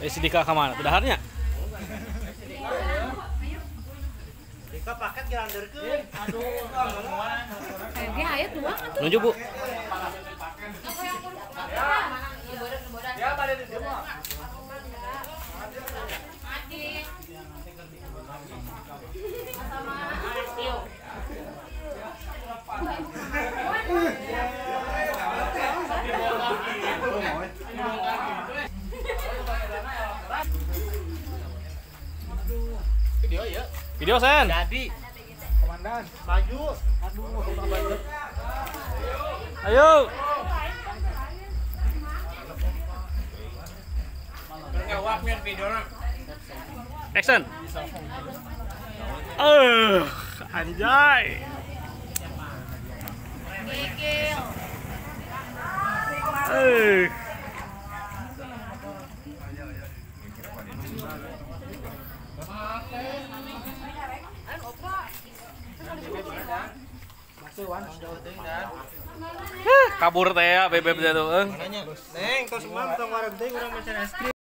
Sidika ke mana? Daharnya? Dika paket gelanderkeun. Ge aya dua kan. Nunjuk, Bu. Ya, pada di semua. Video ya. Video Sen. Jadi. Komandan, maju. Aduh, Ayo. ngewaknya videonya. Action. Anjay. Gigil. Kabur teh ya bebek teh tuh. Neng, tos mang tong wareg teh urang mencari es krim.